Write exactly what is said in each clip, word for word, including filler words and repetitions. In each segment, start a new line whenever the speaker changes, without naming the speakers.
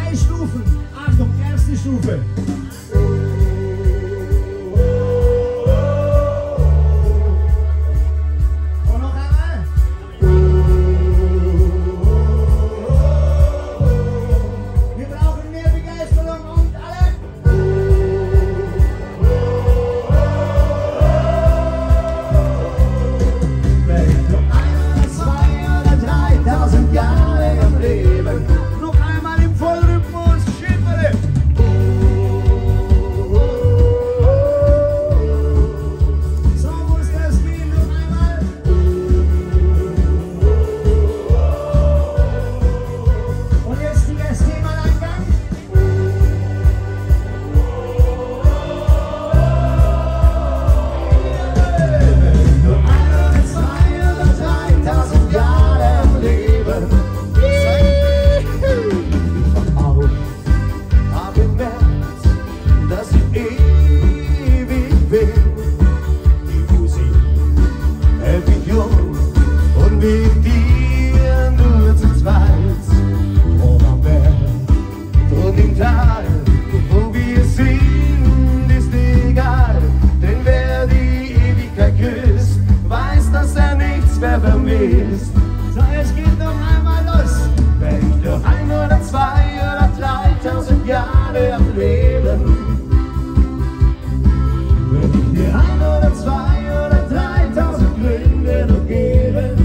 drei Stufen. Achtung, erste Stufe. Und noch einmal. Wir brauchen mehr Begeisterung und alle. Wenn du ein, zwei oder dreitausend Jahre im Leben, noch einmal im Vollrhythmus, Schilpere. So muss das gehen, noch einmal. Und jetzt die erste Mal-Eingang. Wenn du ein, zwei oder dreitausend Jahre im Leben, auch hab gemerkt, dass ich ewig bin. Die Musik hält mich jung und mit dir nur zu zweit. Oben am Berg und im Tal, wo wir sind, ist egal. Denn wer die Ewigkeit küsst, weiß, dass er nichts mehr vermisst. So, es geht noch einmal los. Wenn du ein oder zwei oder dreitausend Jahre am Leben, würde ich dir ein oder zwei oder dreitausend Gründe noch geben.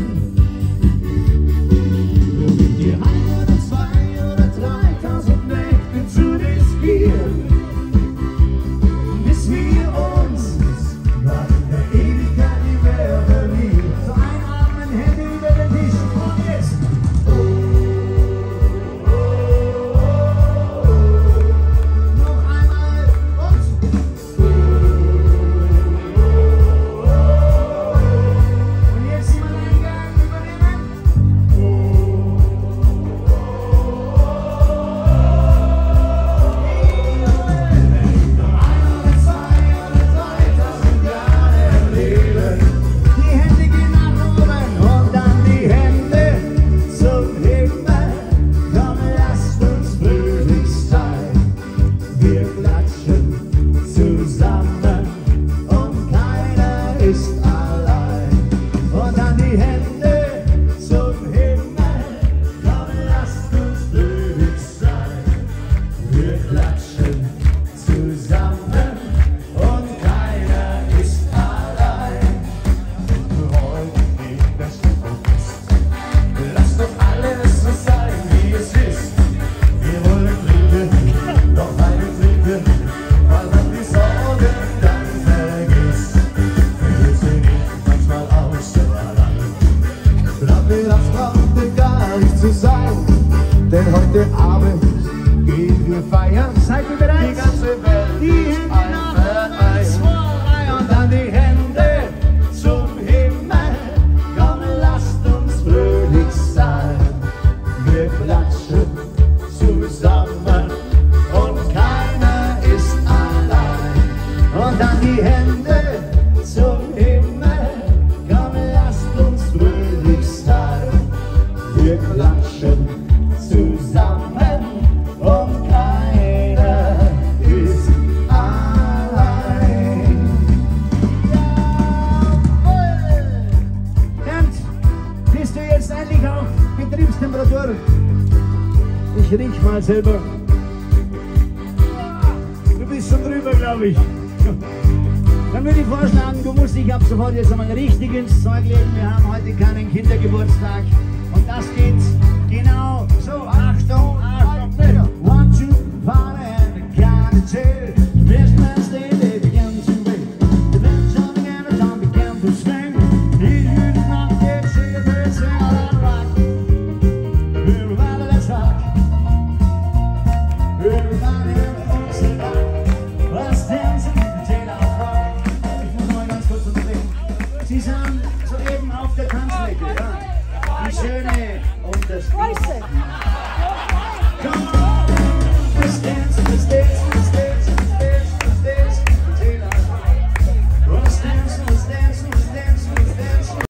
Würde ich dir ein oder zwei oder dreitausend Nächte zu riskieren, bis wir uns nach der Ewigkeit nie mehr verlieren. So einatmen, Hände über den Tisch und jetzt. Noch einmal und. Und jetzt mal Eingang übernehmen. Wenn du ein oder zwei oder dreitausend Jahre leben, die Hände gehen nach oben und dann die Hände zum Himmel. Komm, lasst uns fröhlich sein. Wir klatschen zusammen und keiner ist allein. Und dann die Hände zum Himmel. Komm, lasst uns fröhlich sein. Wir klatschen zusammen und keiner ist allein. Heute die beste Kunst. Lass doch alles so sein, wie es ist. Wir wollen trinken, noch einen trinken, weil man die Sorgen dann vergisst. Wir sehen manchmal aus so allein. Glaub mir, das braucht gar nicht zu sein, denn heute Abend gehen wir feiern. Seid ihr bereit? Die ganze Welt die Hände nach oben, zwei, und dann die Hände zum Himmel. Komm, lasst uns fröhlich sein. Wir klatschen zusammen und keiner ist allein. Und dann die Hände zum Himmel. Komm, lasst uns fröhlich sein. Wir klatschen zusammen und keiner ist allein. Jawohl! Bernd, bist du jetzt endlich auf Betriebstemperatur? Ich riech mal selber. Du bist schon drüber, glaube ich. Dann würde ich vorschlagen, du musst dich ab sofort jetzt einmal richtig ins Zeug legen. Wir haben heute keinen Kindergeburtstag. Und das geht genau so. Achtung, Achtung, one, two, party and count to two. Christmas Day, they began to wait. The bells on the Amazon began to swing. He did not get sick, but sing all that rock. Everybody, let's rock. Everybody, let's rock. Let's dance and take our rock. Ich muss noch mal ganz kurz unterbrechen. Sie sahen soeben auf der Tanzfläche, ja? Die Schöne und das Große.